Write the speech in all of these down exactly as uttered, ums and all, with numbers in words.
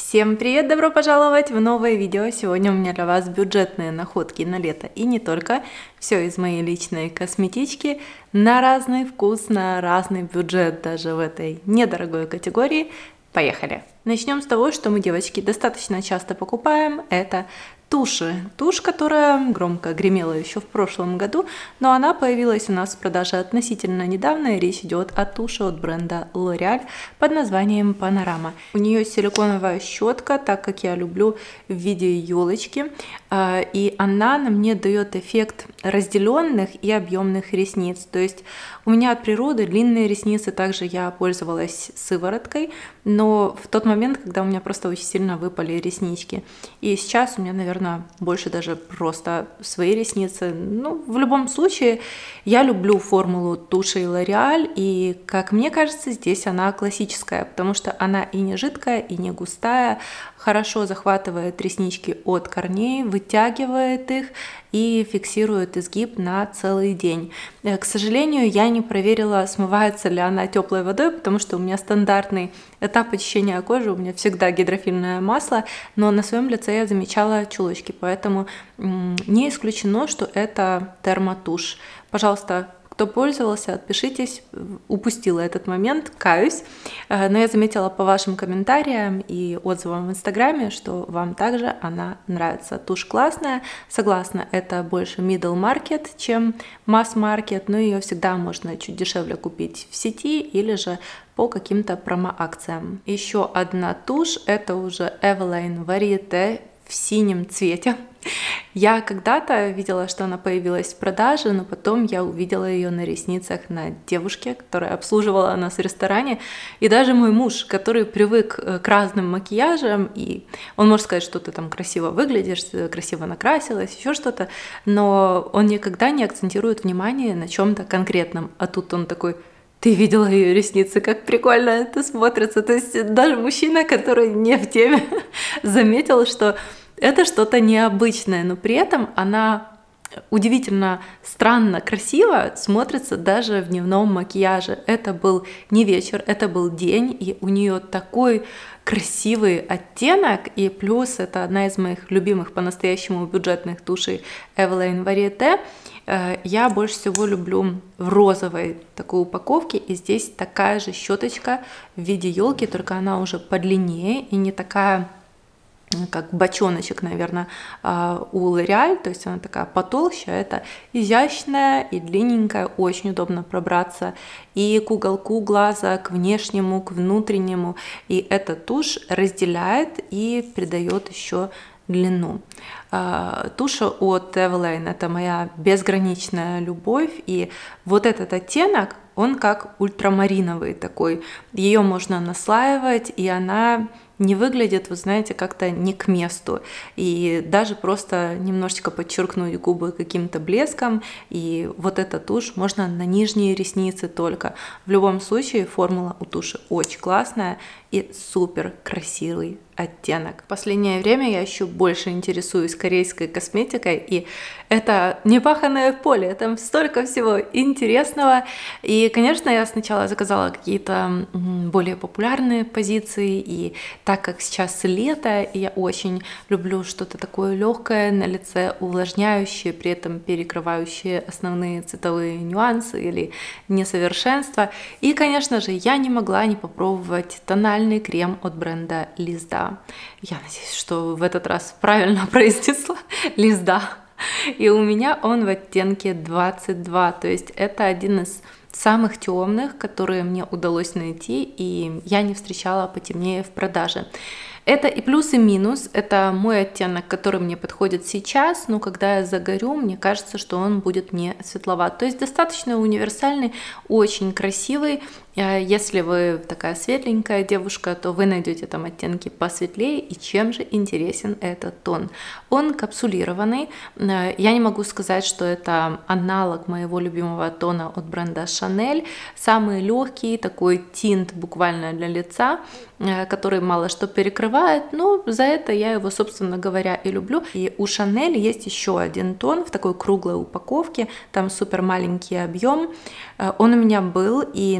Всем привет! Добро пожаловать в новое видео! Сегодня у меня для вас бюджетные находки на лето и не только. Все из моей личной косметички на разный вкус, на разный бюджет даже в этой недорогой категории. Поехали! Начнем с того, что мы, девочки, достаточно часто покупаем. Это туши. Тушь, которая громко гремела еще в прошлом году, но она появилась у нас в продаже относительно недавно, и речь идет о туши от бренда L'Oréal под названием Panorama. У нее силиконовая щетка, так как я люблю, в виде елочки, и она на мне дает эффект разделенных и объемных ресниц. То есть у меня от природы длинные ресницы, также я пользовалась сывороткой, но в тот момент, когда у меня просто очень сильно выпали реснички. И сейчас у меня, наверное, больше даже просто свои ресницы. Ну, в любом случае, я люблю формулу туши L'Oréal, и, как мне кажется, здесь она классическая, потому что она и не жидкая, и не густая, хорошо захватывает реснички от корней, вытягивает их и фиксирует изгиб на целый день. К сожалению, я не проверила, смывается ли она теплой водой, потому что у меня стандартный этап очищения кожи, у меня всегда гидрофильное масло, но на своем лице я замечала чулочки, поэтому не исключено, что это термотушь. Пожалуйста, кто пользовался, отпишитесь, упустила этот момент, каюсь, но я заметила по вашим комментариям и отзывам в инстаграме, что вам также она нравится. Тушь классная, согласна, это больше middle market, чем mass market, но ее всегда можно чуть дешевле купить в сети или же по каким-то промо-акциям. Еще одна тушь, это уже Eveline Varieté в синем цвете. Я когда-то видела, что она появилась в продаже, но потом я увидела ее на ресницах на девушке, которая обслуживала нас в ресторане. И даже мой муж, который привык к разным макияжам, и он может сказать, что ты там красиво выглядишь, красиво накрасилась, еще что-то, но он никогда не акцентирует внимание на чем-то конкретном. А тут он такой: ты видела ее ресницы, как прикольно это смотрится. То есть даже мужчина, который не в теме, заметил, что это что-то необычное, но при этом она удивительно странно красиво смотрится даже в дневном макияже. Это был не вечер, это был день, и у нее такой красивый оттенок, и плюс это одна из моих любимых по-настоящему бюджетных тушей Eveline Varieté. Я больше всего люблю в розовой такой упаковке, и здесь такая же щеточка в виде елки, только она уже подлиннее и не такая, как бочоночек, наверное, у L'Oréal, то есть она такая потолще, это изящная и длинненькая, очень удобно пробраться и к уголку глаза, к внешнему, к внутреннему, и эта тушь разделяет и придает еще длину. Туша от Eveline — это моя безграничная любовь, и вот этот оттенок, он как ультрамариновый такой, ее можно наслаивать, и она не выглядит, вы знаете, как-то не к месту. И даже просто немножечко подчеркнуть губы каким-то блеском, и вот эта тушь можно на нижние ресницы только. В любом случае формула у туши очень классная и супер красивый оттенок. В последнее время я еще больше интересуюсь корейской косметикой, и это непаханное поле, там столько всего интересного. И, конечно, я сначала заказала какие-то более популярные позиции, и так как сейчас лето, и я очень люблю что-то такое легкое на лице, увлажняющее, при этом перекрывающее основные цветовые нюансы или несовершенства. И, конечно же, я не могла не попробовать тональный крем от бренда Лизда. Я надеюсь, что в этот раз правильно произнесла Лизда. И у меня он в оттенке двадцать два, то есть это один из самых темных, которые мне удалось найти, и я не встречала потемнее в продаже. Это и плюс, и минус. Это мой оттенок, который мне подходит сейчас, но когда я загорю, мне кажется, что он будет не светловат. То есть достаточно универсальный, очень красивый. Если вы такая светленькая девушка, то вы найдете там оттенки посветлее. И чем же интересен этот тон? Он капсулированный. Я не могу сказать, что это аналог моего любимого тона от бренда Chanel. Самый легкий, такой тинт буквально для лица, который мало что перекрывает, но за это я его, собственно говоря, и люблю. И у Chanel есть еще один тон в такой круглой упаковке, там супер маленький объем. Он у меня был, и на моей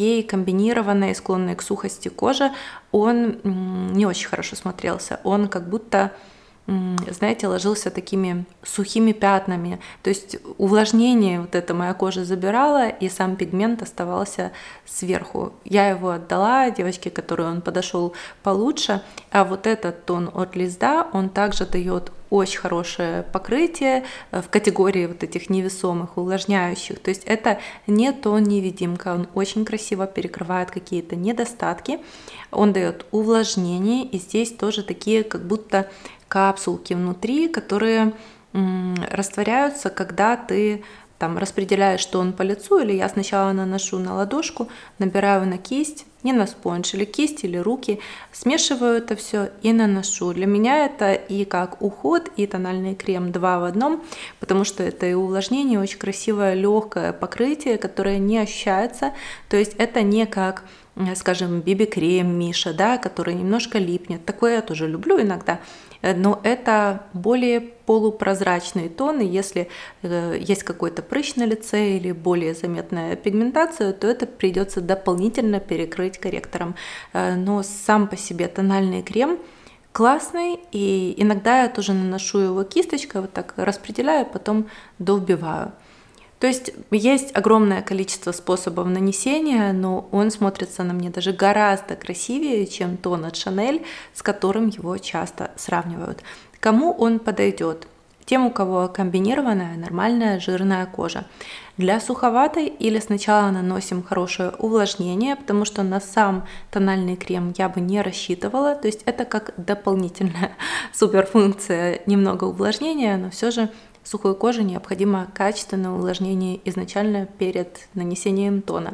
моей комбинированной, склонной к сухости кожи он не очень хорошо смотрелся. Он как будто, знаете, ложился такими сухими пятнами. То есть увлажнение вот это моя кожа забирала, и сам пигмент оставался сверху. Я его отдала девочке, которой он подошел получше. А вот этот тон от Лизда, он также дает очень хорошее покрытие в категории вот этих невесомых, увлажняющих. То есть это не тон-невидимка, он очень красиво перекрывает какие-то недостатки. Он дает увлажнение, и здесь тоже такие как будто капсулки внутри, которые м, растворяются, когда ты там распределяешь тон по лицу, или я сначала наношу на ладошку, набираю на кисть, не на спонж, или кисть, или руки, смешиваю это все и наношу. Для меня это и как уход, и тональный крем два в одном, потому что это и увлажнение, очень красивое, легкое покрытие, которое не ощущается, то есть это не как, скажем, би би-крем Миша, да, который немножко липнет, такое я тоже люблю иногда, но это более полупрозрачные тоны. Если э, есть какой-то прыщ на лице или более заметная пигментация, то это придется дополнительно перекрыть корректором. Э, но сам по себе тональный крем классный, и иногда я тоже наношу его кисточкой, вот так распределяю, потом довбиваю. То есть есть огромное количество способов нанесения, но он смотрится на мне даже гораздо красивее, чем тон от Chanel, с которым его часто сравнивают. Кому он подойдет? Тем, у кого комбинированная, нормальная, жирная кожа. Для суховатой или сначала наносим хорошее увлажнение, потому что на сам тональный крем я бы не рассчитывала, то есть это как дополнительная суперфункция, немного увлажнения, но все же сухой коже необходимо качественное увлажнение изначально перед нанесением тона.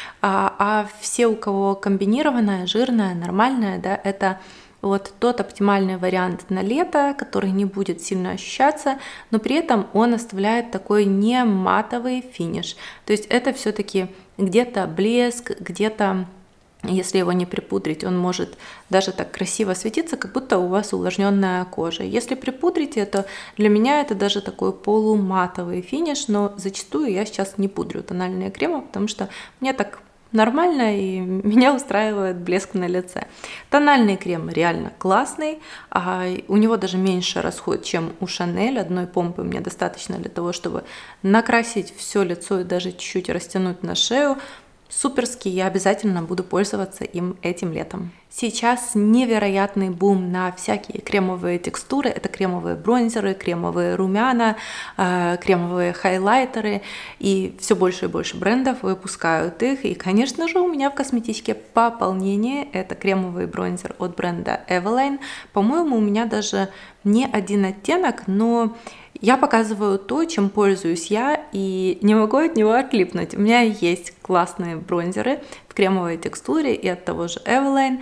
А, а все, у кого комбинированная, жирная, нормальная, да, это вот тот оптимальный вариант на лето, который не будет сильно ощущаться, но при этом он оставляет такой не матовый финиш. То есть это все-таки где-то блеск, где-то, если его не припудрить, он может даже так красиво светиться, как будто у вас увлажненная кожа. Если припудрите, то для меня это даже такой полуматовый финиш, но зачастую я сейчас не пудрю тональные кремы, потому что мне так нормально, и меня устраивает блеск на лице. Тональный крем реально классный, а у него даже меньше расход, чем у Chanel. Одной помпы мне достаточно для того, чтобы накрасить все лицо и даже чуть-чуть растянуть на шею. Суперский, я обязательно буду пользоваться им этим летом. Сейчас невероятный бум на всякие кремовые текстуры. Это кремовые бронзеры, кремовые румяна, э, кремовые хайлайтеры. И все больше и больше брендов выпускают их. И, конечно же, у меня в косметичке пополнение. Это кремовый бронзер от бренда Eveline. По-моему, у меня даже не один оттенок, но я показываю то, чем пользуюсь я, и не могу от него отлипнуть. У меня есть классные бронзеры в кремовой текстуре и от того же Eveline,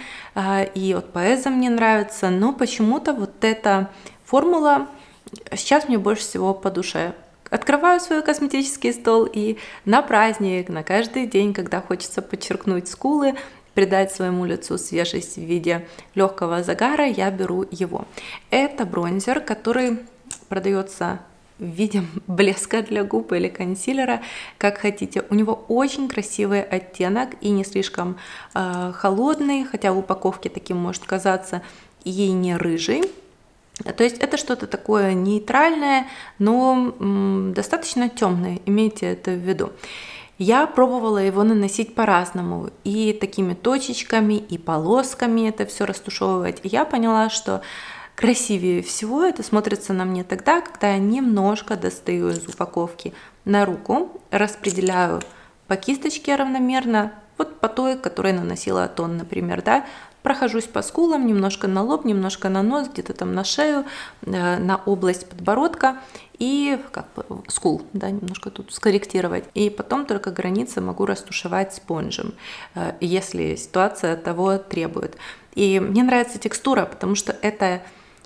и от Paese мне нравится, но почему-то вот эта формула сейчас мне больше всего по душе. Открываю свой косметический стол, и на праздник, на каждый день, когда хочется подчеркнуть скулы, придать своему лицу свежесть в виде легкого загара, я беру его. Это бронзер, который продается в виде блеска для губ или консилера, как хотите. У него очень красивый оттенок и не слишком э, холодный, хотя в упаковке таким может казаться, и не рыжий. То есть это что-то такое нейтральное, но м, достаточно темное, имейте это в виду. Я пробовала его наносить по-разному, и такими точечками, и полосками это все растушевывать. И я поняла, что красивее всего это смотрится на мне тогда, когда я немножко достаю из упаковки на руку, распределяю по кисточке равномерно, вот по той, которой наносила тон, например, да, прохожусь по скулам, немножко на лоб, немножко на нос, где-то там на шею, на область подбородка и как бы скул, да, немножко тут скорректировать. И потом только границы могу растушевать спонжем, если ситуация того требует. И мне нравится текстура, потому что это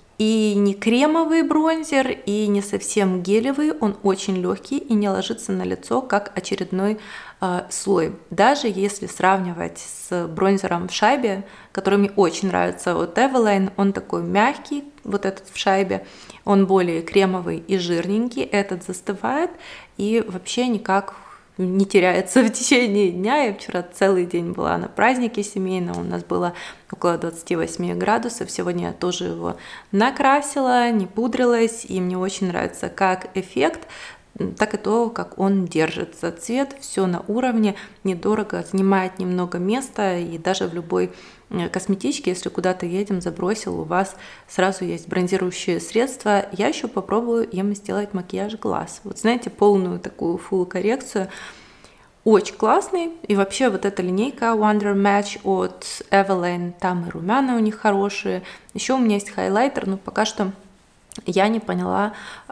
и не кремовый бронзер, и не совсем гелевый, он очень легкий и не ложится на лицо, как очередной э, слой. Даже если сравнивать с бронзером в шайбе, который мне очень нравится от Eveline, он такой мягкий, вот этот в шайбе, он более кремовый и жирненький, этот застывает и вообще никак не теряется в течение дня. Я вчера целый день была на празднике семейном, у нас было около двадцати восьми градусов. Сегодня я тоже его накрасила, не пудрилась, и мне очень нравится как эффект, так и то, как он держится. Цвет, все на уровне, недорого, занимает немного места, и даже в любой косметичке, если куда-то едем, забросил, у вас сразу есть бронзирующие средства. Я еще попробую им сделать макияж глаз. Вот знаете, полную такую фулл коррекцию. Очень классный. И вообще вот эта линейка Wonder Match от Eveline, там и румяна у них хорошие. Еще у меня есть хайлайтер, но пока что я не поняла,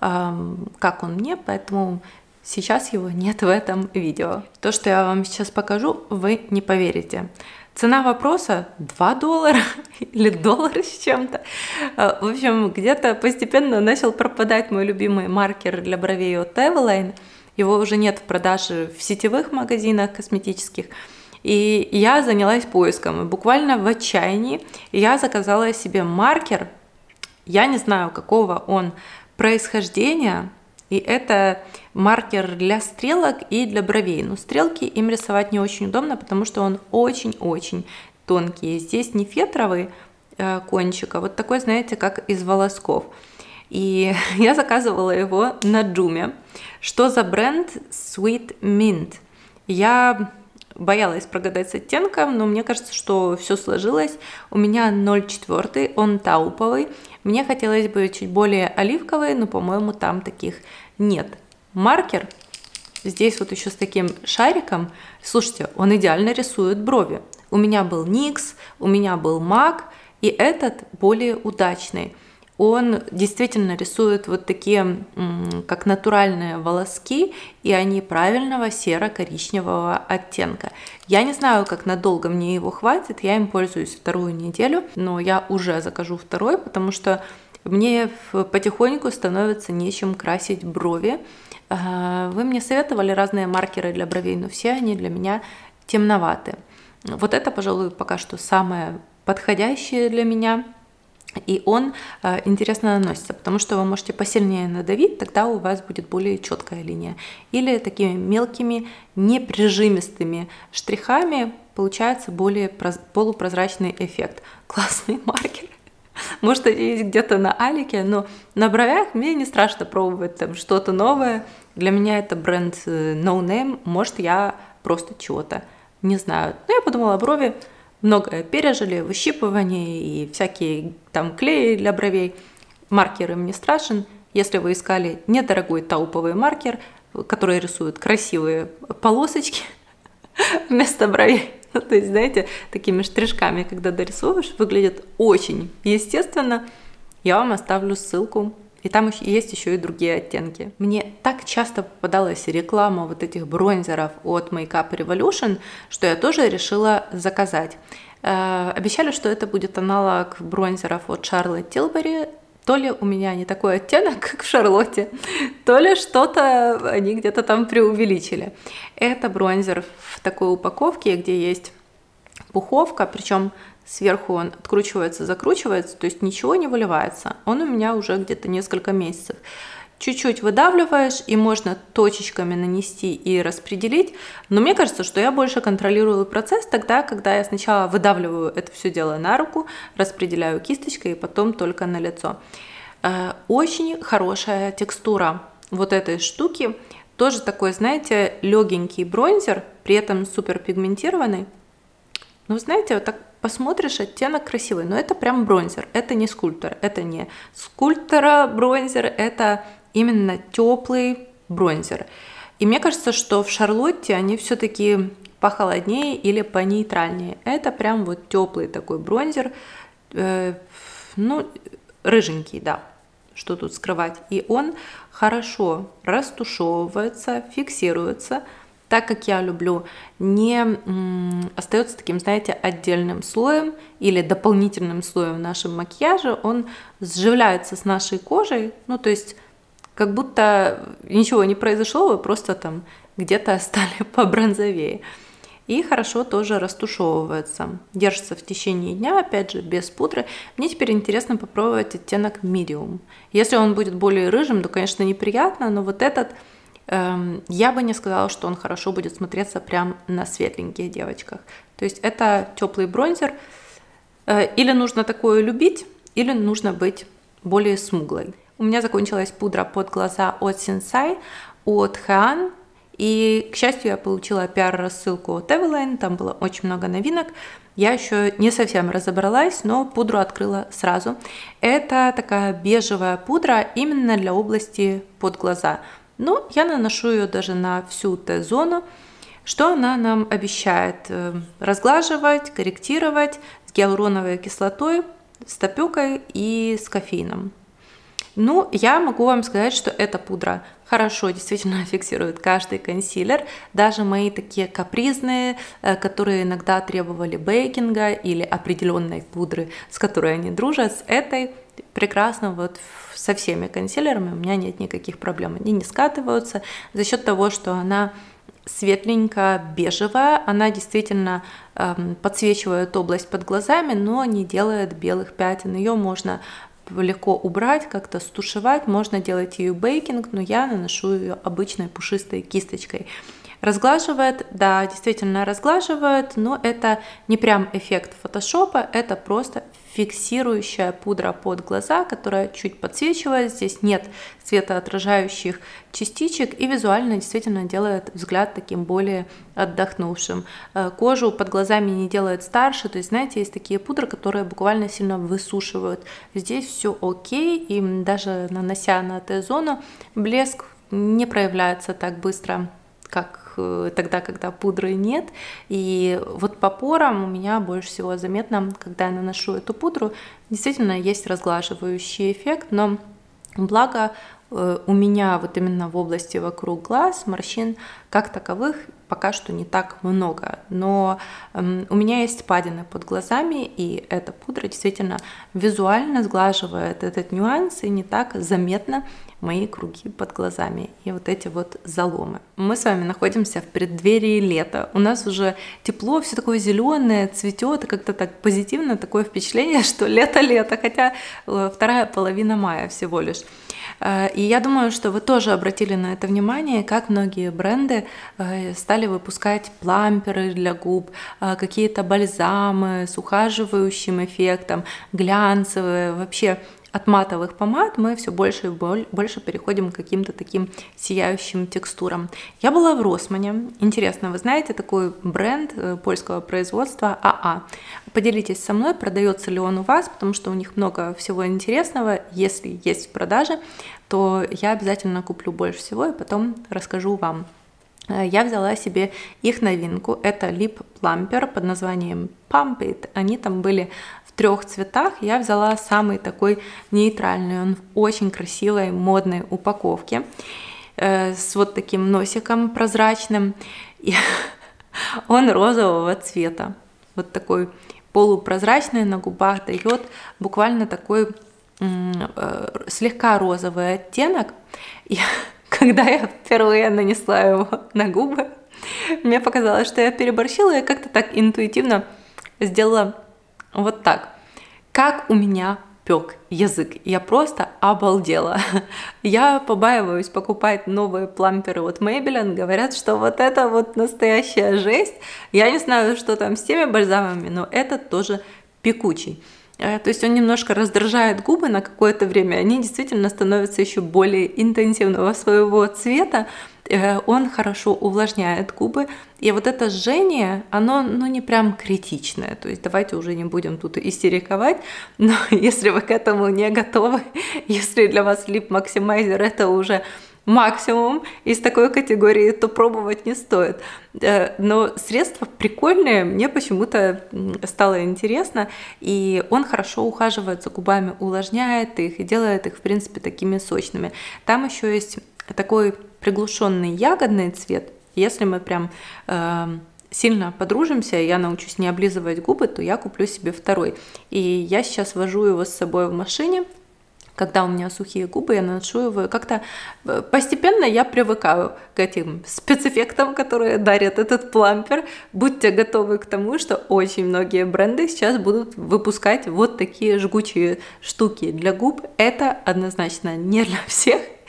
как он мне, поэтому сейчас его нет в этом видео. То, что я вам сейчас покажу, вы не поверите. Цена вопроса два доллара или доллар с чем-то. В общем, где-то постепенно начал пропадать мой любимый маркер для бровей от Eveline. Его уже нет в продаже в сетевых магазинах косметических. И я занялась поиском. И буквально в отчаянии я заказала себе маркер. Я не знаю, какого он происхождения, и это маркер для стрелок и для бровей. Но стрелки им рисовать не очень удобно, потому что он очень-очень тонкий. Здесь не фетровый э, кончик, а вот такой, знаете, как из волосков. И я заказывала его на Джуме. Что за бренд? Sweet Mint. Я боялась прогадать с оттенком, но мне кажется, что все сложилось. У меня ноль четыре, он тауповый. Мне хотелось бы чуть более оливковый, но, по-моему, там таких нет. Маркер здесь вот еще с таким шариком. Слушайте, он идеально рисует брови. У меня был никс, у меня был мак, и этот более удачный. Он действительно рисует вот такие, как натуральные волоски, и они правильного серо-коричневого оттенка. Я не знаю, как надолго мне его хватит, я им пользуюсь вторую неделю, но я уже закажу второй, потому что мне потихоньку становится нечем красить брови. Вы мне советовали разные маркеры для бровей, но все они для меня темноваты. Вот это, пожалуй, пока что самое подходящее для меня. И он э, интересно наносится, потому что вы можете посильнее надавить, тогда у вас будет более четкая линия. Или такими мелкими, неприжимистыми штрихами получается более полупрозрачный эффект. Классный маркер. Может, они есть где-то на Алике, но на бровях мне не страшно пробовать там что-то новое. Для меня это бренд No Name, может, я просто чего-то не знаю. Но я подумала, брови многое пережили, выщипывание и всякие там клеи для бровей. Маркер им не страшен. Если вы искали недорогой тауповый маркер, который рисует красивые полосочки вместо бровей, ну, то есть, знаете, такими штришками, когда дорисовываешь, выглядит очень естественно, я вам оставлю ссылку. И там есть еще и другие оттенки. Мне так часто попадалась реклама вот этих бронзеров от Makeup Revolution, что я тоже решила заказать. Э, обещали, что это будет аналог бронзеров от Charlotte Tilbury. То ли у меня не такой оттенок, как в Шарлотте, то ли что-то они где-то там преувеличили. Это бронзер в такой упаковке, где есть пуховка, причем сверху он откручивается, закручивается, то есть ничего не выливается. Он у меня уже где-то несколько месяцев. Чуть-чуть выдавливаешь, и можно точечками нанести и распределить. Но мне кажется, что я больше контролирую процесс тогда, когда я сначала выдавливаю это все дело на руку, распределяю кисточкой и потом только на лицо. Очень хорошая текстура вот этой штуки. Тоже такой, знаете, легенький бронзер, при этом супер пигментированный. Ну, знаете, вот так посмотришь, оттенок красивый, но это прям бронзер, это не скульптор, это не скульптора бронзер, это именно теплый бронзер. И мне кажется, что в Шарлотте они все-таки похолоднее или понейтральнее. Это прям вот теплый такой бронзер, э, ну, рыженький, да, что тут скрывать. И он хорошо растушевывается, фиксируется, так как я люблю, не м, остается таким, знаете, отдельным слоем или дополнительным слоем в нашем макияже. Он сживляется с нашей кожей, ну, то есть как будто ничего не произошло, вы просто там где-то стали побронзовее. И хорошо тоже растушевывается. Держится в течение дня, опять же, без пудры. Мне теперь интересно попробовать оттенок Medium. Если он будет более рыжим, то, конечно, неприятно, но вот этот я бы не сказала, что он хорошо будет смотреться прям на светленьких девочках. То есть это теплый бронзер. Или нужно такое любить, или нужно быть более смуглой. У меня закончилась пудра под глаза от Sensai, от Hean. И, к счастью, я получила пиар-рассылку от Eveline, там было очень много новинок. Я еще не совсем разобралась, но пудру открыла сразу. Это такая бежевая пудра именно для области под глаза. Но я наношу ее даже на всю Т-зону. Что она нам обещает? Разглаживать, корректировать с гиалуроновой кислотой, с топёкой и с кофеином. Ну, я могу вам сказать, что эта пудра хорошо действительно фиксирует каждый консилер, даже мои такие капризные, которые иногда требовали бейкинга или определенной пудры, с которой они дружат, с этой прекрасно вот со всеми консилерами у меня нет никаких проблем, они не скатываются за счет того, что она светленько-бежевая, она действительно э, подсвечивает область под глазами, но не делает белых пятен, ее можно легко убрать, как-то стушевать, можно делать ее бейкинг, но я наношу ее обычной пушистой кисточкой. Разглаживает, да, действительно разглаживает, но это не прям эффект фотошопа, это просто фиксирующая пудра под глаза, которая чуть подсвечивает, здесь нет светоотражающих частичек и визуально действительно делает взгляд таким более отдохнувшим. Кожу под глазами не делает старше, то есть, знаете, есть такие пудры, которые буквально сильно высушивают. Здесь все окей, и даже нанося на Т-зону, блеск не проявляется так быстро, как тогда, когда пудры нет. И вот по порам у меня больше всего заметно, когда я наношу эту пудру, действительно есть разглаживающий эффект, но благо у меня вот именно в области вокруг глаз морщин как таковых пока что не так много, но э, у меня есть впадины под глазами, и эта пудра действительно визуально сглаживает этот нюанс, и не так заметно мои круги под глазами и вот эти вот заломы. Мы с вами находимся в преддверии лета, у нас уже тепло, все такое зеленое, цветет, и как-то так позитивно, такое впечатление, что лето-лето, хотя вторая половина мая всего лишь. И я думаю, что вы тоже обратили на это внимание, как многие бренды стали выпускать пламперы для губ, какие-то бальзамы с ухаживающим эффектом, глянцевые, вообще от матовых помад мы все больше и больше переходим к каким-то таким сияющим текстурам. Я была в Росмане. Интересно, вы знаете такой бренд польского производства АА? Поделитесь со мной, продается ли он у вас, потому что у них много всего интересного. Если есть в продаже, то я обязательно куплю больше всего и потом расскажу вам. Я взяла себе их новинку. Это Lip Plumper под названием Pump It. Они там были в трех цветах. Я взяла самый такой нейтральный. Он в очень красивой модной упаковке э, с вот таким носиком прозрачным. И он розового цвета. Вот такой полупрозрачный, на губах дает буквально такой э, слегка розовый оттенок. И когда я впервые нанесла его на губы, мне показалось, что я переборщила, и как-то так интуитивно сделала вот так. Как у меня пек язык. Я просто обалдела. Я побаиваюсь покупать новые пламперы от Maybelline. Говорят, что вот это вот настоящая жесть. Я не знаю, что там с теми бальзамами, но этот тоже пекучий. То есть он немножко раздражает губы на какое-то время, они действительно становятся еще более интенсивного своего цвета, он хорошо увлажняет губы, и вот это жжение, оно ну, не прям критичное, то есть давайте уже не будем тут истериковать, но если вы к этому не готовы, если для вас Lip Maximizer это уже максимум из такой категории, то пробовать не стоит. Но средство прикольное, мне почему-то стало интересно, и он хорошо ухаживает за губами, увлажняет их и делает их, в принципе, такими сочными. Там еще есть такой приглушенный ягодный цвет. Если мы прям э, сильно подружимся, я научусь не облизывать губы, то я куплю себе второй. И я сейчас вожу его с собой в машине. Когда у меня сухие губы, я наношу его, как-то постепенно я привыкаю к этим спецэффектам, которые дарят этот плампер. Будьте готовы к тому, что очень многие бренды сейчас будут выпускать вот такие жгучие штуки для губ. Это однозначно не для всех.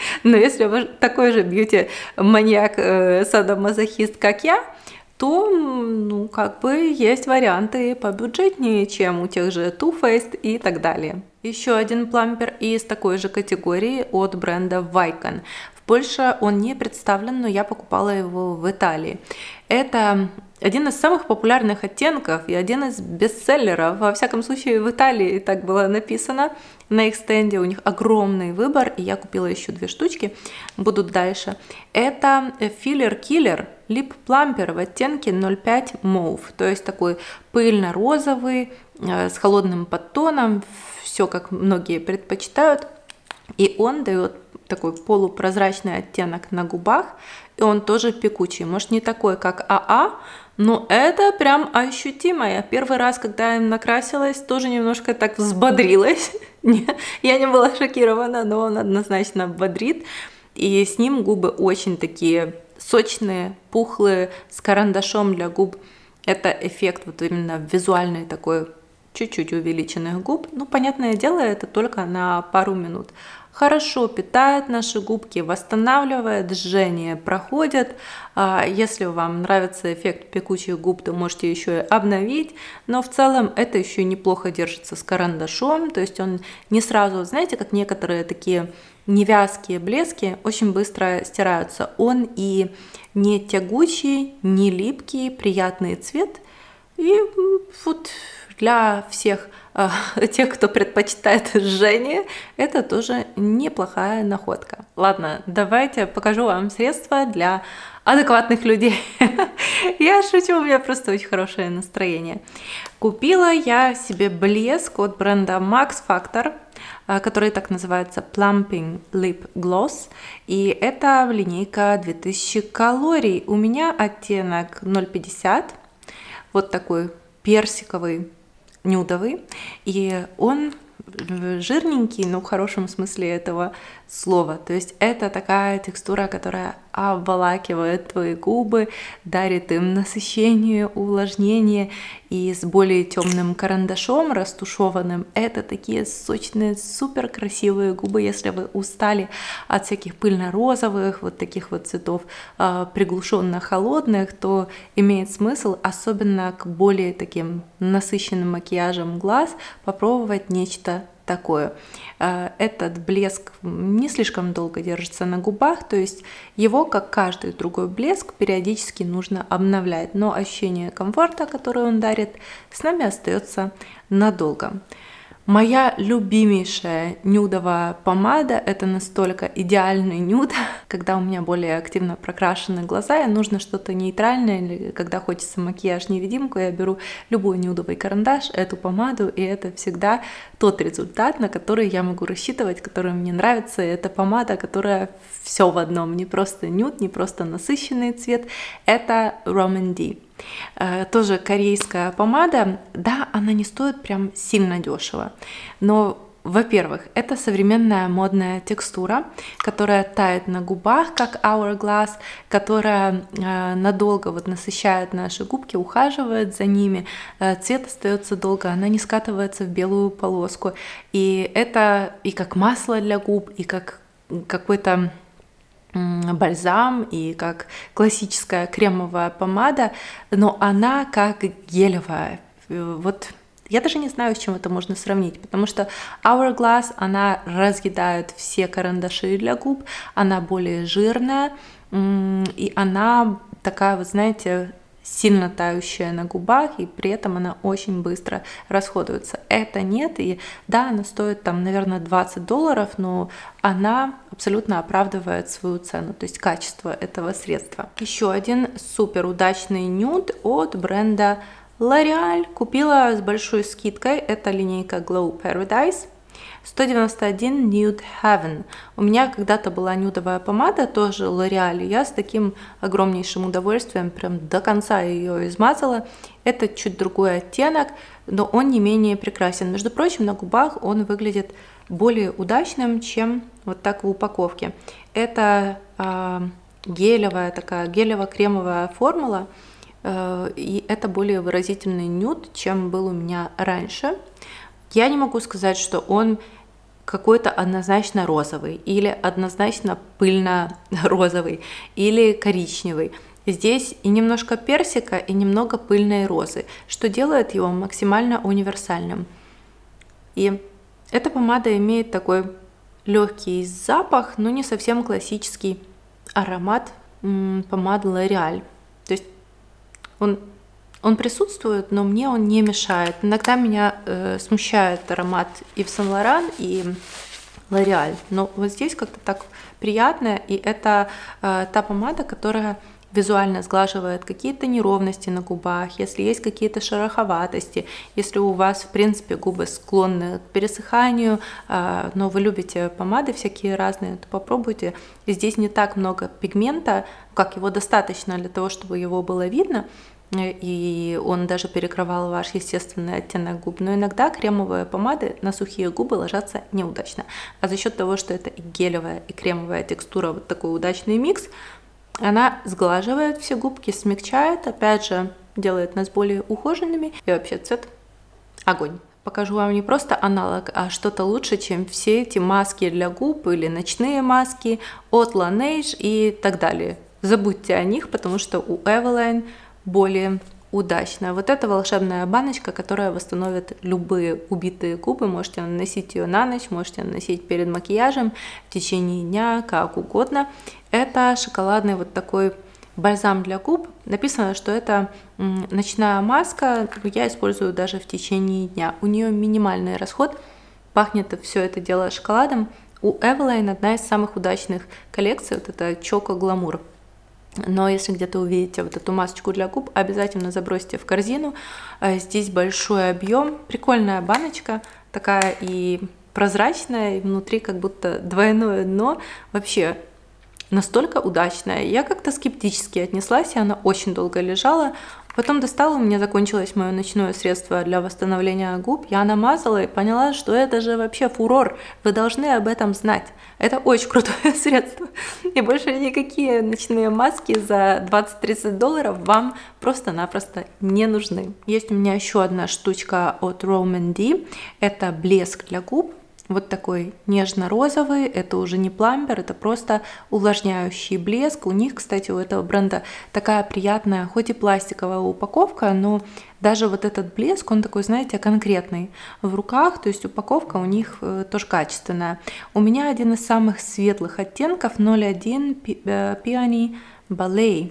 Но если вы такой же бьюти-маньяк, э, садомазохист, как я, то, ну, как бы есть варианты побюджетнее, чем у тех же Too Faced и так далее. Еще один плампер из такой же категории от бренда Vicon. В Польше он не представлен, но я покупала его в Италии. Это один из самых популярных оттенков и один из бестселлеров. Во всяком случае, в Италии так было написано. На их стенде у них огромный выбор, и я купила еще две штучки, будут дальше. Это Filler Killer Lip Plumper в оттенке ноль пять Mauve, то есть такой пыльно-розовый, с холодным подтоном, все как многие предпочитают. И он дает такой полупрозрачный оттенок на губах, и он тоже пекучий. Может, не такой, как АА, но это прям ощутимо. Я первый раз, когда им накрасилась, тоже немножко так взбодрилась. Я не была шокирована, но он однозначно бодрит. И с ним губы очень такие сочные, пухлые, с карандашом для губ. Это эффект вот именно визуальный такой, чуть-чуть увеличенных губ. Ну, понятное дело, это только на пару минут. Хорошо питает наши губки, восстанавливает, жжение проходит. Если вам нравится эффект пекучих губ, то можете еще и обновить. Но в целом это еще неплохо держится с карандашом. То есть он не сразу, знаете, как некоторые такие невязкие блески очень быстро стираются. Он и не тягучий, не липкий, приятный цвет. И вот для всех э, тех, кто предпочитает жжение, это тоже неплохая находка. Ладно, давайте покажу вам средства для адекватных людей. Я шучу, у меня просто очень хорошее настроение. Купила я себе блеск от бренда Max Factor, который так называется Plumping Lip Gloss. И это линейка две тысячи калорий. У меня оттенок ноль пятьдесят, вот такой персиковый, нюдовый, и он жирненький, но в хорошем смысле этого слова. То есть это такая текстура, которая обволакивает твои губы, дарит им насыщение, увлажнение, и с более темным карандашом растушеванным это такие сочные, супер красивые губы. Если вы устали от всяких пыльно-розовых, вот таких вот цветов, приглушенно холодных, то имеет смысл, особенно к более таким насыщенным макияжем глаз, попробовать нечто такое. Этот блеск не слишком долго держится на губах, то есть его, как каждый другой блеск, периодически нужно обновлять, но ощущение комфорта, которое он дарит, с нами остается надолго. Моя любимейшая нюдовая помада — это настолько идеальный нюд, когда у меня более активно прокрашены глаза, и нужно что-то нейтральное, или когда хочется макияж-невидимку, я беру любой нюдовый карандаш, эту помаду, и это всегда тот результат, на который я могу рассчитывать, который мне нравится. И это помада, которая все в одном, не просто нюд, не просто насыщенный цвет, это Roman-D. Тоже корейская помада. Да, она не стоит прям сильно дешево, но, во-первых, это современная модная текстура, которая тает на губах, как Hourglass, которая надолго вот насыщает наши губки, ухаживает за ними, цвет остается долго, она не скатывается в белую полоску. И это и как масло для губ, и как какой-то бальзам, и как классическая кремовая помада, но она как гелевая. Вот я даже не знаю, с чем это можно сравнить, потому что Hourglass, она разъедает все карандаши для губ, она более жирная, и она такая, вот знаете, сильно тающая на губах, и при этом она очень быстро расходуется. Это нет, и да, она стоит там, наверное, двадцать долларов, но она абсолютно оправдывает свою цену, то есть качество этого средства. Еще один супер удачный нюд от бренда L'Oreal. Купила с большой скидкой, это линейка Glow Paradise. сто девяносто один Nude Heaven. У меня когда-то была нюдовая помада, тоже L'Oreal, я с таким огромнейшим удовольствием прям до конца ее измазала. Это чуть другой оттенок, но он не менее прекрасен. Между прочим, на губах он выглядит более удачным, чем вот так в упаковке. Это э, гелевая такая, гелево-кремовая формула, э, и это более выразительный нюд, чем был у меня раньше. Я не могу сказать, что он какой-то однозначно розовый, или однозначно пыльно-розовый, или коричневый. Здесь и немножко персика, и немного пыльной розы, что делает его максимально универсальным. И эта помада имеет такой легкий запах, но не совсем классический аромат помады L'Oréal. То есть он, он присутствует, но мне он не мешает. Иногда меня э, смущает аромат Yves Saint Laurent и L'Oréal, но вот здесь как-то так приятно, и это э, та помада, которая визуально сглаживает какие-то неровности на губах, если есть какие-то шероховатости, если у вас, в принципе, губы склонны к пересыханию, но вы любите помады всякие разные, то попробуйте. Здесь не так много пигмента, как его достаточно для того, чтобы его было видно, и он даже перекрывал ваш естественный оттенок губ. Но иногда кремовые помады на сухие губы ложатся неудачно. А за счет того, что это и гелевая, и кремовая текстура, вот такой удачный микс, она сглаживает все губки, смягчает, опять же, делает нас более ухоженными. И вообще цвет огонь. Покажу вам не просто аналог, а что-то лучше, чем все эти маски для губ или ночные маски от Laneige и так далее. Забудьте о них, потому что у Eveline более удачно. Вот эта волшебная баночка, которая восстановит любые убитые губы. Можете наносить ее на ночь, можете наносить перед макияжем, в течение дня, как угодно. Это шоколадный вот такой бальзам для губ. Написано, что это ночная маска, я использую даже в течение дня. У нее минимальный расход, пахнет все это дело шоколадом. У Eveline одна из самых удачных коллекций, вот это Choco Glamour. Но если где-то увидите вот эту масочку для губ, обязательно забросьте в корзину. Здесь большой объем, прикольная баночка, такая и прозрачная, и внутри как будто двойное дно. Вообще настолько удачная. Я как-то скептически отнеслась, и она очень долго лежала. Потом достала, у меня закончилось мое ночное средство для восстановления губ. Я намазала и поняла, что это же вообще фурор. Вы должны об этом знать. Это очень крутое средство. И больше никакие ночные маски за двадцать-тридцать долларов вам просто-напросто не нужны. Есть у меня еще одна штучка от Roman D. Это блеск для губ. Вот такой нежно-розовый, это уже не пламбер, это просто увлажняющий блеск. У них, кстати, у этого бренда такая приятная, хоть и пластиковая упаковка, но даже вот этот блеск, он такой, знаете, конкретный в руках, то есть упаковка у них тоже качественная. У меня один из самых светлых оттенков ноль один Peony Ballet.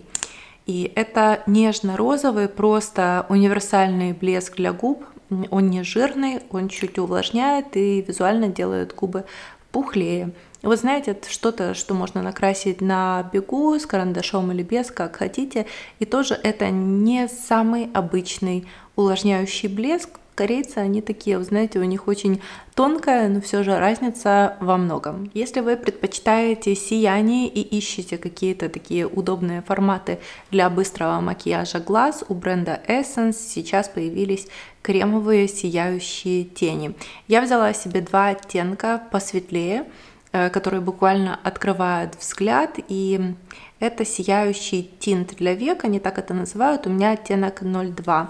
И это нежно-розовый, просто универсальный блеск для губ. Он не жирный, он чуть увлажняет и визуально делает губы пухлее. Вы знаете, это что-то, что можно накрасить на бегу с карандашом или без, как хотите. И тоже это не самый обычный увлажняющий блеск. Корейцы, они такие, вы знаете, у них очень тонкая, но все же разница во многом. Если вы предпочитаете сияние и ищете какие-то такие удобные форматы для быстрого макияжа глаз, у бренда Essence сейчас появились кремовые сияющие тени. Я взяла себе два оттенка посветлее, которые буквально открывают взгляд, и это сияющий тинт для век, они так это называют, у меня оттенок ноль два.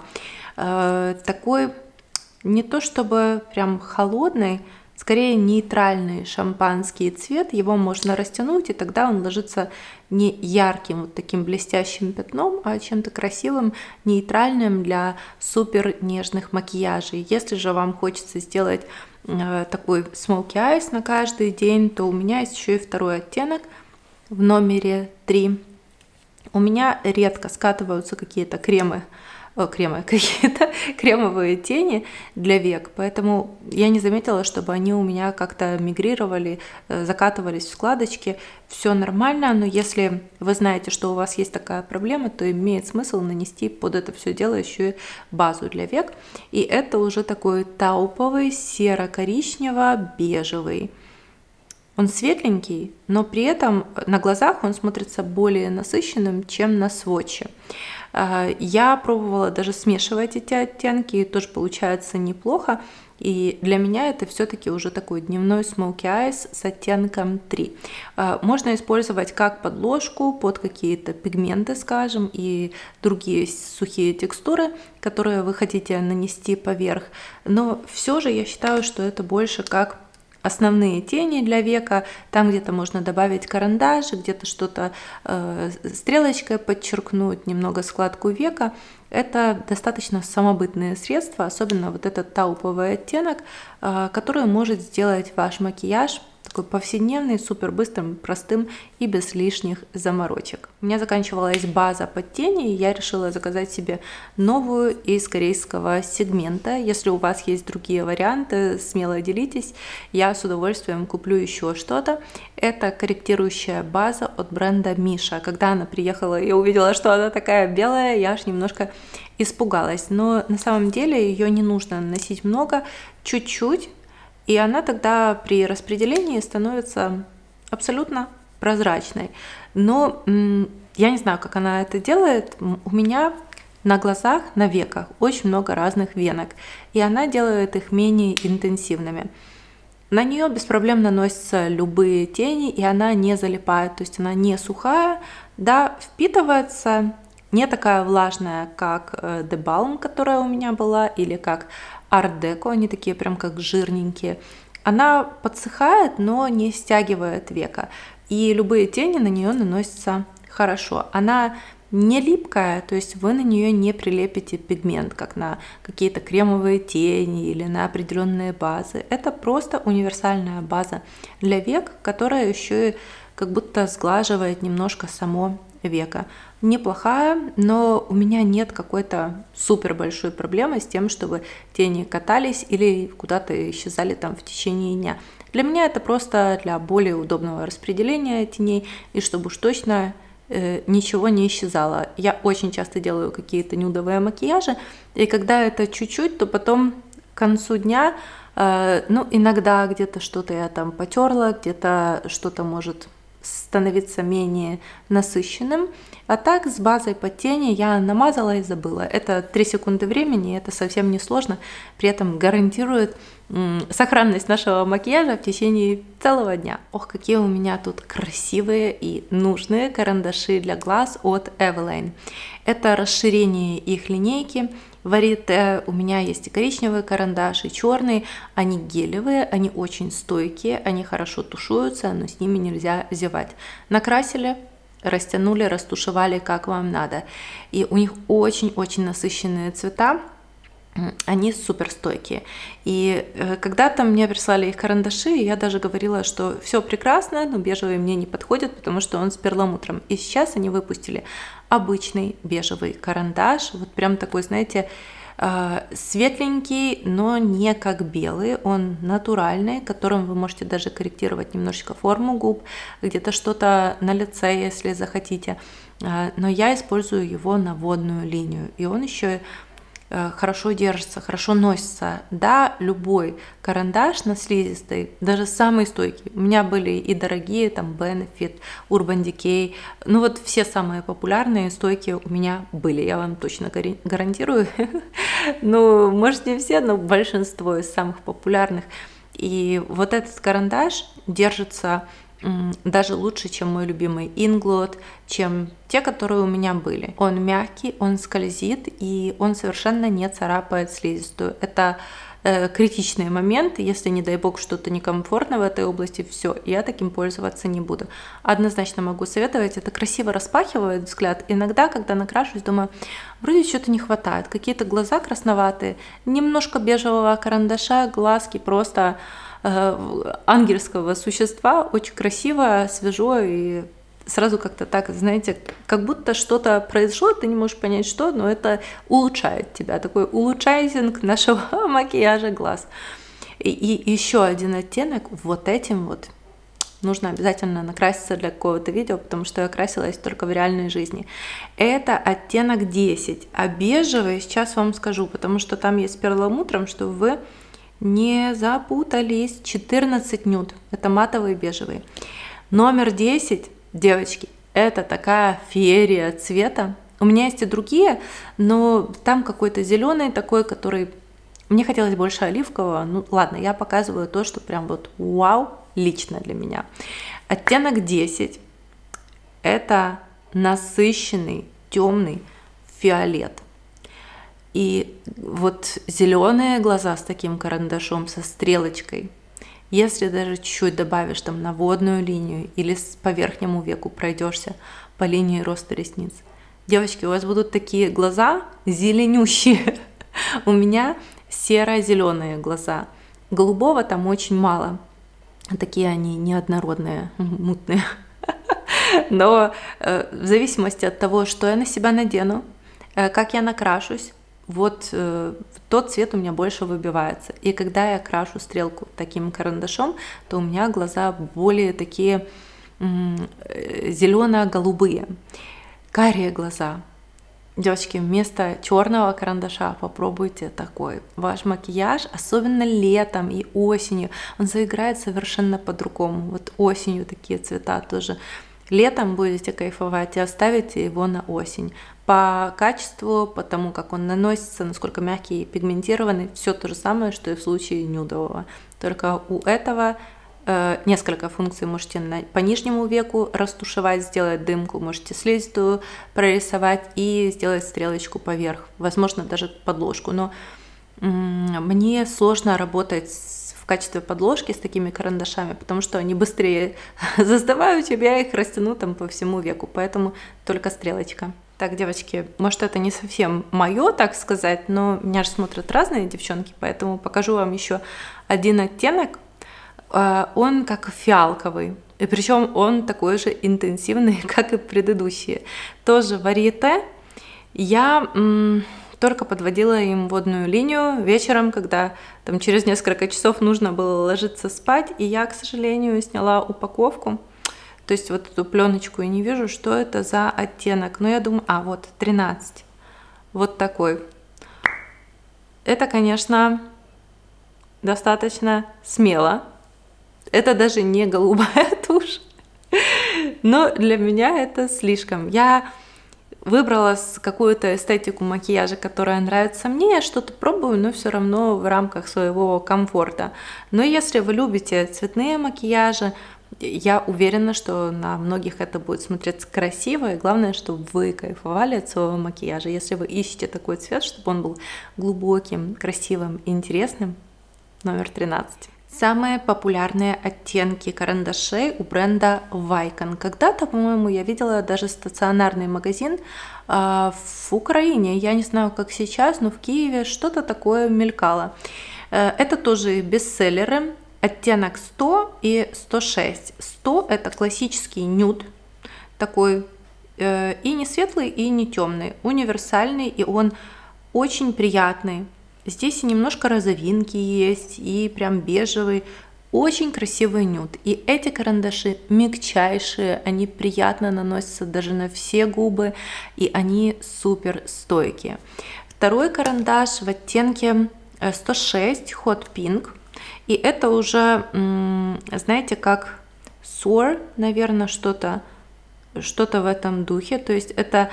Такой не то чтобы прям холодный, скорее нейтральный шампанский цвет, его можно растянуть, и тогда он ложится не ярким вот таким блестящим пятном, а чем-то красивым, нейтральным для супер нежных макияжей. Если же вам хочется сделать э, такой smoky eyes на каждый день, то у меня есть еще и второй оттенок в номере три. У меня редко скатываются какие-то кремы, О, кремы, какие-то кремовые тени для век, поэтому я не заметила, чтобы они у меня как-то мигрировали, закатывались в складочки. Все нормально, но если вы знаете, что у вас есть такая проблема, то имеет смысл нанести под это все дело еще и базу для век. И это уже такой тауповый, серо-коричнево-бежевый. Он светленький, но при этом на глазах он смотрится более насыщенным, чем на свотче. Я пробовала даже смешивать эти оттенки, и тоже получается неплохо. И для меня это все-таки уже такой дневной smoky eyes с оттенком три. Можно использовать как подложку под какие-то пигменты, скажем, и другие сухие текстуры, которые вы хотите нанести поверх. Но все же я считаю, что это больше как основные тени для века, там где-то можно добавить карандаш, где-то что-то э, стрелочкой подчеркнуть, немного складку века. Это достаточно самобытные средства, особенно вот этот тауповый оттенок, э, который может сделать ваш макияж такой повседневный, супер быстрым, простым и без лишних заморочек. У меня заканчивалась база под тени, и я решила заказать себе новую из корейского сегмента. Если у вас есть другие варианты, смело делитесь, я с удовольствием куплю еще что-то. Это корректирующая база от бренда Миша. Когда она приехала, я увидела, что она такая белая, я аж немножко испугалась. Но на самом деле ее не нужно наносить много, чуть-чуть. И она тогда при распределении становится абсолютно прозрачной. Но я не знаю, как она это делает. У меня на глазах, на веках очень много разных венок. И она делает их менее интенсивными. На нее без проблем наносятся любые тени, и она не залипает. То есть она не сухая, да, впитывается, не такая влажная, как The Balm, которая у меня была, или как Art Deco, они такие прям как жирненькие. Она подсыхает, но не стягивает века. И любые тени на нее наносятся хорошо. Она не липкая, то есть вы на нее не прилепите пигмент, как на какие-то кремовые тени или на определенные базы. Это просто универсальная база для век, которая еще и как будто сглаживает немножко само века. Неплохая, но у меня нет какой-то супер большой проблемы с тем, чтобы тени катались или куда-то исчезали там в течение дня. Для меня это просто для более удобного распределения теней и чтобы уж точно э, ничего не исчезало. Я очень часто делаю какие-то нюдовые макияжи, и когда это чуть-чуть, то потом к концу дня, э, ну иногда где-то что-то я там потерла, где-то что-то может становиться менее насыщенным. А так с базой под тени я намазала и забыла. Это три секунды времени, это совсем не сложно. При этом гарантирует м, сохранность нашего макияжа в течение целого дня. Ох, какие у меня тут красивые и нужные карандаши для глаз от Eveline. Это расширение их линейки. Варите у меня есть и коричневый карандаш, и черный. Они гелевые, они очень стойкие, они хорошо тушуются, но с ними нельзя зевать. Накрасили, растянули, растушевали, как вам надо. И у них очень-очень насыщенные цвета. Они супер стойкие. И э, когда-то мне прислали их карандаши, и я даже говорила, что все прекрасно, но бежевый мне не подходит, потому что он с перламутром. И сейчас они выпустили обычный бежевый карандаш, вот прям такой, знаете, э, светленький, но не как белый, он натуральный, которым вы можете даже корректировать немножечко форму губ, где-то что-то на лице, если захотите. Э, но я использую его на водную линию, и он еще хорошо держится, хорошо носится. Да, любой карандаш на слизистой, даже самый стойкий. У меня были и дорогие, там Benefit, Urban Decay. Ну вот все самые популярные стойкие у меня были, я вам точно гарантирую. Ну, может не все, но большинство из самых популярных. И вот этот карандаш держится даже лучше, чем мой любимый Inglot, чем те, которые у меня были. Он мягкий, он скользит, и он совершенно не царапает слизистую. Это э, критичный момент, если, не дай бог, что-то некомфортно в этой области, все, я таким пользоваться не буду. Однозначно могу советовать, это красиво распахивает взгляд. Иногда, когда накрашусь, думаю, вроде что-то не хватает, какие-то глаза красноватые, немножко бежевого карандаша, глазки просто ангельского существа, очень красиво, свежо и сразу как-то так, знаете, как будто что-то произошло, ты не можешь понять что, но это улучшает тебя, такой улучшайзинг нашего макияжа глаз. И, и еще один оттенок, вот этим вот нужно обязательно накраситься для какого-то видео, потому что я красилась только в реальной жизни. Это оттенок десять, а бежевый сейчас вам скажу, потому что там есть перламутром, чтобы вы не запутались. четырнадцать нюд, это матовый бежевый. Номер десять, девочки, это такая феерия цвета. У меня есть и другие, но там какой-то зеленый такой, который мне хотелось больше оливкового. Ну ладно, я показываю то, что прям вот вау, лично для меня. Оттенок десять, это насыщенный темный фиолет. И вот зеленые глаза с таким карандашом, со стрелочкой. Если даже чуть-чуть добавишь там на водную линию или по верхнему веку пройдешься по линии роста ресниц, девочки, у вас будут такие глаза зеленющие. У меня серо-зеленые глаза. Голубого там очень мало. Такие они неоднородные, мутные. Но э, в зависимости от того, что я на себя надену, э, как я накрашусь, вот э, тот цвет у меня больше выбивается. И когда я крашу стрелку таким карандашом, то у меня глаза более такие э, зелено-голубые. Карие глаза. Девочки, вместо черного карандаша попробуйте такой. Ваш макияж, особенно летом и осенью, он заиграет совершенно по-другому. Вот осенью такие цвета тоже. Летом будете кайфовать и оставите его на осень. По качеству, по тому, как он наносится, насколько мягкий и пигментированный, все то же самое, что и в случае нюдового. Только у этого э, несколько функций. Можете на, по нижнему веку растушевать, сделать дымку, можете слизистую прорисовать и сделать стрелочку поверх, возможно, даже подложку. Но м- мне сложно работать с в качестве подложки с такими карандашами, потому что они быстрее застывают, чем я их растяну там по всему веку, поэтому только стрелочка. Так, девочки, может, это не совсем мое, так сказать, но меня же смотрят разные девчонки, поэтому покажу вам еще один оттенок. Он как фиалковый, и причем он такой же интенсивный, как и предыдущие. Тоже варьете. Я м- только подводила им водную линию вечером, когда там через несколько часов нужно было ложиться спать, и я, к сожалению, сняла упаковку. То есть вот эту пленочку и не вижу, что это за оттенок. Но я думаю, а вот тринадцать. Вот такой. Это, конечно, достаточно смело. Это даже не голубая тушь. Но для меня это слишком. Я выбрала какую-то эстетику макияжа, которая нравится мне, я что-то пробую, но все равно в рамках своего комфорта. Но если вы любите цветные макияжи, я уверена, что на многих это будет смотреться красиво, и главное, чтобы вы кайфовали от своего макияжа. Если вы ищете такой цвет, чтобы он был глубоким, красивым и интересным, номер тринадцать. Самые популярные оттенки карандашей у бренда Vicon. Когда-то, по-моему, я видела даже стационарный магазин э, в Украине. Я не знаю, как сейчас, но в Киеве что-то такое мелькало. Э, это тоже бестселлеры. Оттенок сто и сто шесть. сто это классический нюд, такой э, и не светлый, и не темный. Универсальный, и он очень приятный. Здесь и немножко розовинки есть, и прям бежевый, очень красивый нюд. И эти карандаши мягчайшие, они приятно наносятся даже на все губы, и они супер стойкие. Второй карандаш в оттенке сто шесть Hot Pink, и это уже, знаете, как Soar, наверное, что-то что-то в этом духе, то есть это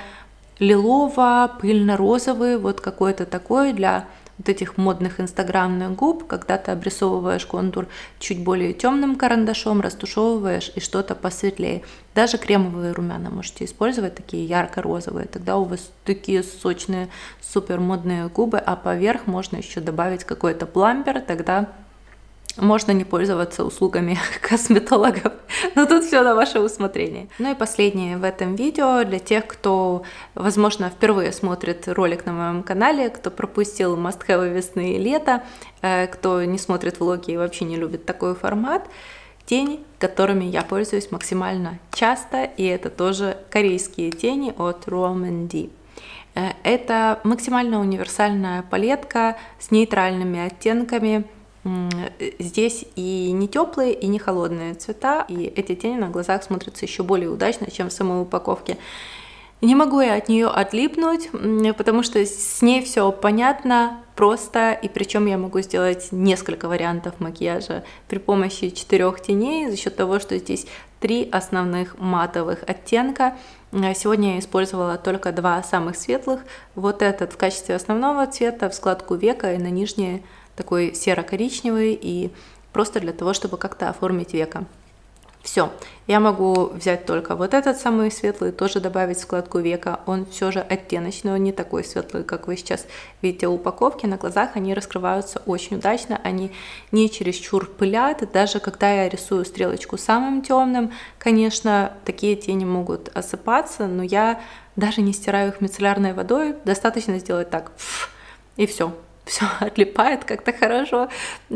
лилово-пыльно-розовый, вот какой-то такой для вот этих модных инстаграмных губ, когда ты обрисовываешь контур чуть более темным карандашом, растушевываешь и что-то посветлее. Даже кремовые румяна можете использовать, такие ярко-розовые, тогда у вас такие сочные, супер модные губы, а поверх можно еще добавить какой-то плампер, тогда можно не пользоваться услугами косметологов, но тут все на ваше усмотрение. Ну и последнее в этом видео для тех, кто, возможно, впервые смотрит ролик на моем канале, кто пропустил must-have весны и лета, кто не смотрит влоги и вообще не любит такой формат. Тени, которыми я пользуюсь максимально часто, и это тоже корейские тени от Romandy. Это максимально универсальная палетка с нейтральными оттенками. Здесь и не теплые, и не холодные цвета, и эти тени на глазах смотрятся еще более удачно, чем в самой упаковке. Не могу я от нее отлипнуть, потому что с ней все понятно, просто, и причем я могу сделать несколько вариантов макияжа при помощи четырех теней, за счет того, что здесь три основных матовых оттенка. Сегодня я использовала только два самых светлых, вот этот в качестве основного цвета, в складку века и на нижнее такой серо-коричневый, и просто для того, чтобы как-то оформить веко. Все, я могу взять только вот этот самый светлый, тоже добавить в складку века. Он все же оттеночный, он не такой светлый, как вы сейчас видите в упаковке. На глазах они раскрываются очень удачно, они не чересчур пылят. Даже когда я рисую стрелочку самым темным, конечно, такие тени могут осыпаться, но я даже не стираю их мицеллярной водой. Достаточно сделать так, и все. Все отлипает как-то хорошо.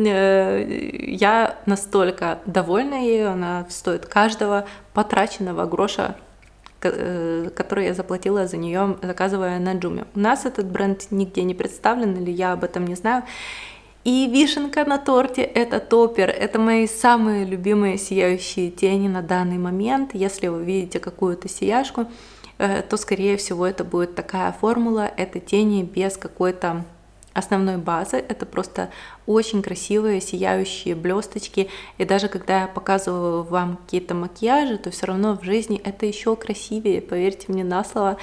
Я настолько довольна ею, она стоит каждого потраченного гроша, который я заплатила за нее, заказывая на Джуме. У нас этот бренд нигде не представлен, или я об этом не знаю. И вишенка на торте — это топпер, это мои самые любимые сияющие тени на данный момент. Если вы видите какую-то сияшку, то скорее всего это будет такая формула, это тени без какой-то основной базы. Это просто очень красивые сияющие блесточки, и даже когда я показываю вам какие-то макияжи, то все равно в жизни это еще красивее, поверьте мне на слово.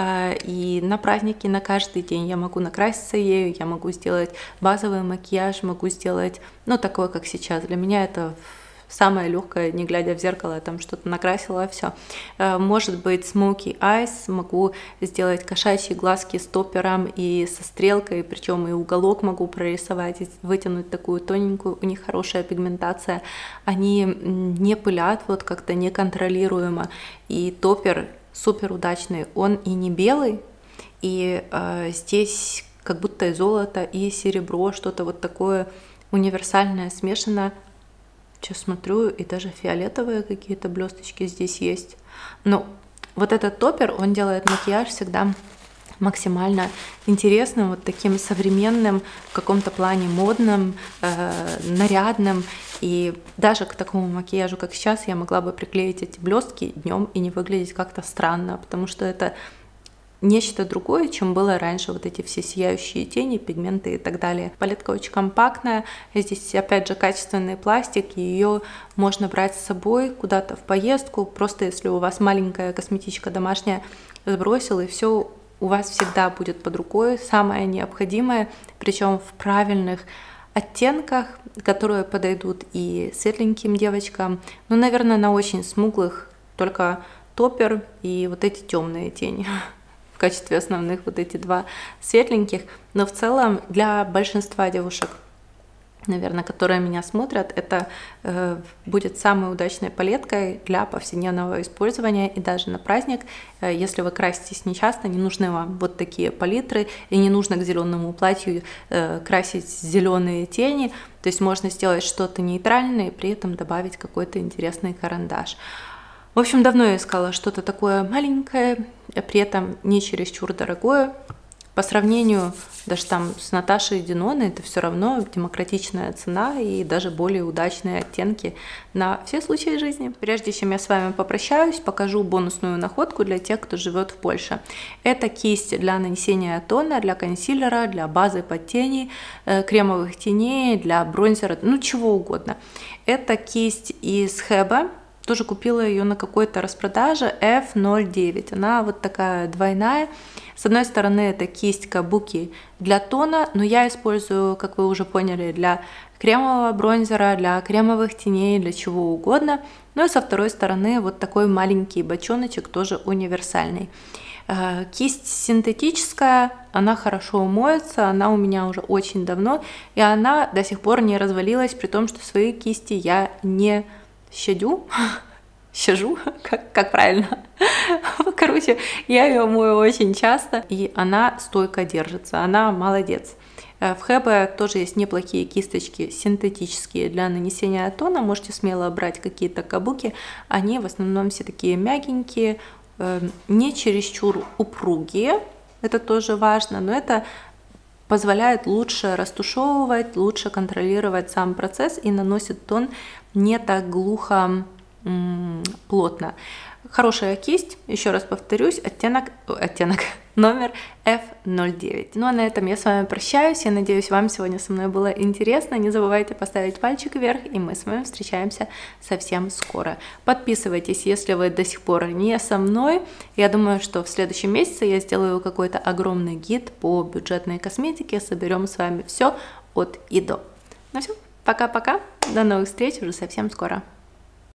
И на праздники, на каждый день я могу накраситься ею, я могу сделать базовый макияж, могу сделать, ну, такой, как сейчас. Для меня это самое легкое, не глядя в зеркало, я там что-то накрасила, все. Может быть, smoky eyes, могу сделать кошачьи глазки с топпером и со стрелкой, причем и уголок могу прорисовать, вытянуть такую тоненькую, у них хорошая пигментация, они не пылят вот как-то неконтролируемо, и топпер супер удачный, он и не белый, и э, здесь как будто и золото, и серебро, что-то вот такое универсальное смешано. Сейчас смотрю, и даже фиолетовые какие-то блесточки здесь есть. Но вот этот топпер, он делает макияж всегда максимально интересным, вот таким современным, в каком-то плане модным, э, нарядным. И даже к такому макияжу, как сейчас, я могла бы приклеить эти блестки днем и не выглядеть как-то странно, потому что это нечто другое, чем было раньше, вот эти все сияющие тени, пигменты и так далее. Палетка очень компактная, здесь опять же качественный пластик, и ее можно брать с собой куда-то в поездку, просто если у вас маленькая косметичка домашняя, сбросил, и все у вас всегда будет под рукой, самое необходимое, причем в правильных оттенках, которые подойдут и светленьким девочкам, ну, наверное, на очень смуглых только топпер и вот эти темные тени. В качестве основных вот эти два светленьких, но в целом для большинства девушек, наверное, которые меня смотрят, это э, будет самой удачной палеткой для повседневного использования, и даже на праздник, э, если вы краситесь нечасто, не нужны вам вот такие палитры, и не нужно к зеленому платью э, красить зеленые тени, то есть можно сделать что-то нейтральное и при этом добавить какой-то интересный карандаш. В общем, давно я искала что-то такое маленькое, при этом не чересчур дорогое. По сравнению даже там с Наташей Деноной, это все равно демократичная цена и даже более удачные оттенки на все случаи жизни. Прежде чем я с вами попрощаюсь, покажу бонусную находку для тех, кто живет в Польше. Это кисть для нанесения тона, для консилера, для базы под тени, кремовых теней, для бронзера, ну чего угодно. Это кисть из Хэба. Тоже купила ее на какой-то распродаже эф ноль девять. Она вот такая двойная. С одной стороны, это кисть кабуки для тона, но я использую, как вы уже поняли, для кремового бронзера, для кремовых теней, для чего угодно. Ну и со второй стороны вот такой маленький бочоночек, тоже универсальный. Кисть синтетическая, она хорошо моется, она у меня уже очень давно, и она до сих пор не развалилась, при том, что свои кисти я не щадю, щажу, как, как правильно. Короче, я ее мою очень часто, и она стойко держится, она молодец. В Хэбе тоже есть неплохие кисточки синтетические для нанесения тона, можете смело брать какие-то кабуки, они в основном все такие мягенькие, не чересчур упругие, это тоже важно, но это позволяет лучше растушевывать, лучше контролировать сам процесс и наносит тон не так глухо, плотно. Хорошая кисть, еще раз повторюсь, оттенок, оттенок номер эф ноль девять. Ну а на этом я с вами прощаюсь. Я надеюсь, вам сегодня со мной было интересно. Не забывайте поставить пальчик вверх, и мы с вами встречаемся совсем скоро. Подписывайтесь, если вы до сих пор не со мной. Я думаю, что в следующем месяце я сделаю какой-то огромный гид по бюджетной косметике. Соберем с вами все от и до. Ну все, пока-пока. До новых встреч уже совсем скоро.